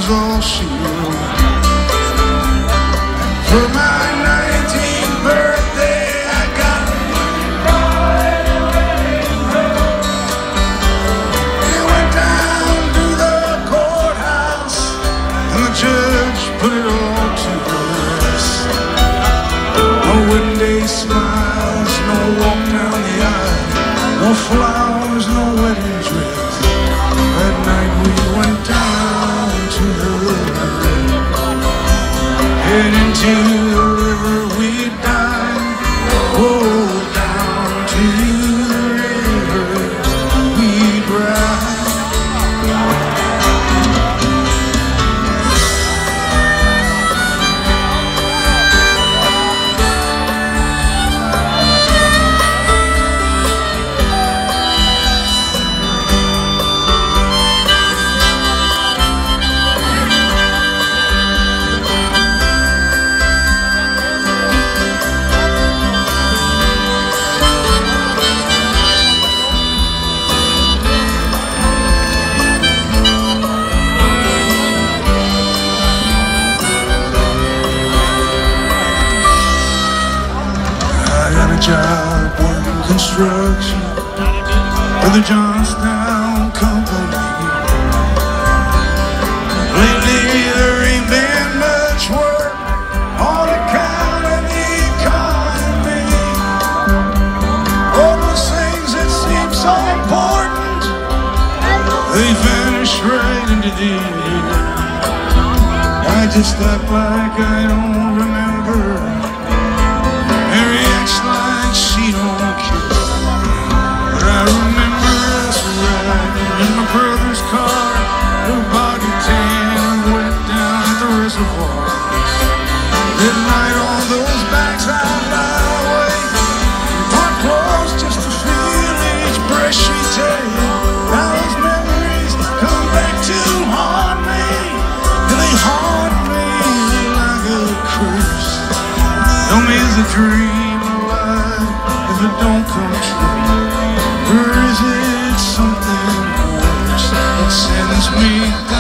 is all she wrote. For my 19th birthday, I got we went down to the courthouse, and the judge put it all to rest. No wedding day smiles, no walk down the aisle, no flowers, no wedding dress. That night we went down to the river, head into the river we dive. Oh, down to the river we'd ride. Job working construction for the Johnstown Company. Lately there ain't been much work on account of the economy. All those things that seem so important, they vanish right into the air. I just act like I don't remember. Mary acts like she don't care. But I remember us riding in my brother's car, her body tan, wet down at the reservoir. That night all those bags out my way, bought clothes just to feel each breath she take. Now those memories come back to haunt me, and they haunt me like a curse. Tell me, is a dream alive if it don't come true? Or is it something worse that sends me